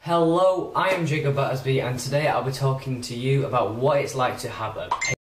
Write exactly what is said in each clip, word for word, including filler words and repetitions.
Hello, I am Jacob Battersby, and today I'll be talking to you about what it's like to have a paper.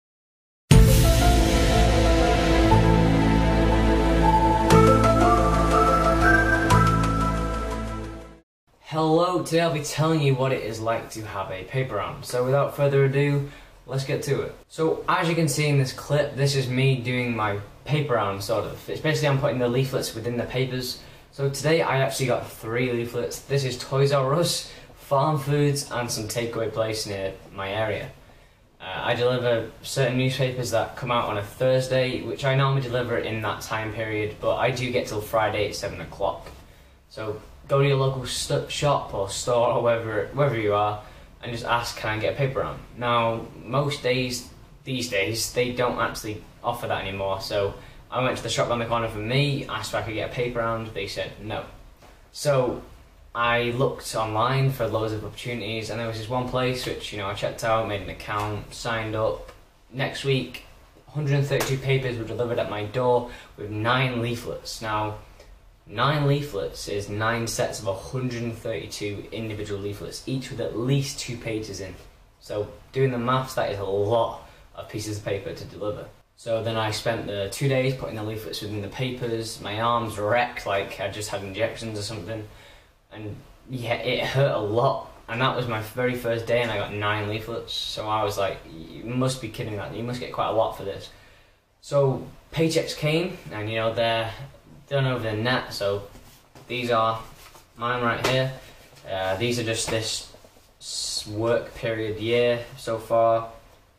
Hello, today I'll be telling you what it is like to have a paper round. So without further ado, let's get to it. So as you can see in this clip, this is me doing my paper round, sort of. It's basically I'm putting the leaflets within the papers. So today I actually got three leaflets. This is Toys R Us, Farm Foods, and some takeaway place near my area. Uh, I deliver certain newspapers that come out on a Thursday, which I normally deliver in that time period, but I do get till Friday at seven o'clock. So go to your local st shop or store or wherever, wherever you are and just ask, can I get a paper round? Now, most days, these days, they don't actually offer that anymore, so I went to the shop around the corner for me, asked if I could get a paper round, they said no. So I looked online for loads of opportunities, and there was this one place which, you know, I checked out, made an account, signed up. Next week, one hundred thirty-two papers were delivered at my door with nine leaflets. Now, nine leaflets is nine sets of one hundred thirty-two individual leaflets, each with at least two pages in. So doing the maths, that is a lot of pieces of paper to deliver. So then I spent the two days putting the leaflets within the papers. My arms were wrecked, like I just had injections or something. And yeah, it hurt a lot. And that was my very first day, and I got nine leaflets. So I was like, you must be kidding that. You must get quite a lot for this. So paychecks came, and you know, they're done over the net. So these are mine right here. Uh, these are just this work period year so far.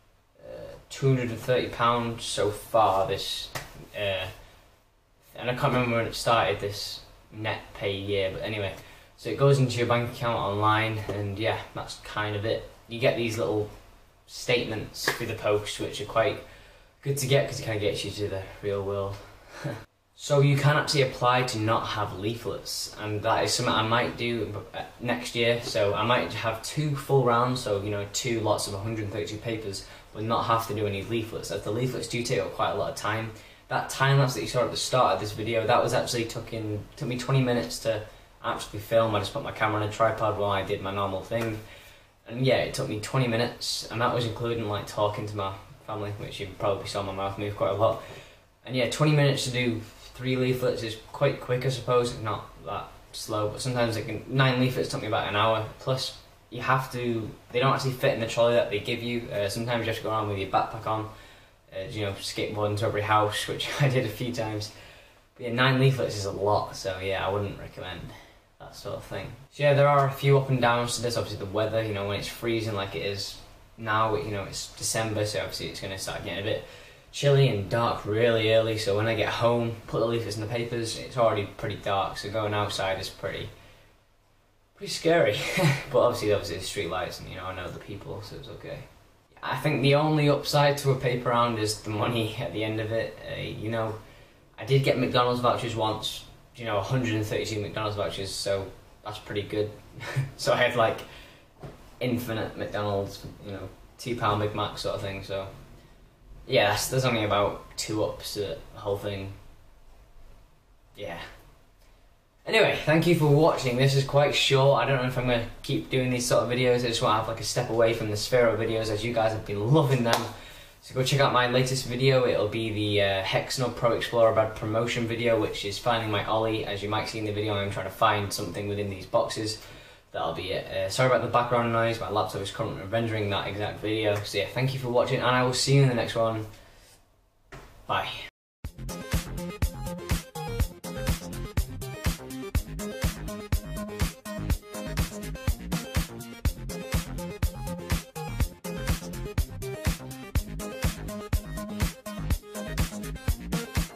two hundred thirty pounds so far this, uh, and I can't remember when it started, this net pay year, but anyway, so it goes into your bank account online, and yeah, that's kind of it. You get these little statements through the post, which are quite good to get because it kind of gets you to the real world. So you can actually apply to not have leaflets, and that is something I might do next year. So I might have two full rounds, so you know, two lots of one hundred thirty-two papers, but not have to do any leaflets, as the leaflets do take up quite a lot of time. That time lapse that you saw at the start of this video, that was actually took in took me twenty minutes to actually film. I just put my camera on a tripod while I did my normal thing, and yeah, it took me twenty minutes, and that was including like talking to my family, which you probably saw my mouth move quite a lot. And yeah, twenty minutes to do three leaflets is quite quick, I suppose. It's not that slow, but sometimes it can. Nine leaflets took me about an hour. Plus, you have to. They don't actually fit in the trolley that they give you. Uh, sometimes you have to go around with your backpack on. Uh, you know, skateboarding to every house, which I did a few times. But yeah, nine leaflets is a lot, so yeah, I wouldn't recommend that sort of thing. So yeah, there are a few up and downs to this. Obviously, the weather. You know, when it's freezing like it is now, you know, it's December, so obviously it's going to start getting a bit chilly and dark really early. So when I get home, put the leaflets in the papers, it's already pretty dark, so going outside is pretty pretty scary. But obviously obviously the street lights, and you know, I know the people, so it's okay. I think the only upside to a paper round is the money at the end of it. Uh, you know, I did get McDonald's vouchers once, you know, one hundred thirty-two McDonald's vouchers, so that's pretty good. So I had like infinite McDonald's, you know, two pound Big Mac sort of thing, so yeah, there's only about two ups to the whole thing. Yeah. Anyway, thank you for watching. This is quite short. I don't know if I'm going to keep doing these sort of videos. I just want to have like a step away from the Sphero videos, as you guys have been loving them. So go check out my latest video. It'll be the uh, Hexno Pro Explorer Bad promotion video, which is finding my ollie. As you might see in the video, I'm trying to find something within these boxes. That'll be it. Uh, sorry about the background noise, my laptop is currently rendering that exact video. So yeah, thank you for watching, and I will see you in the next one. Bye.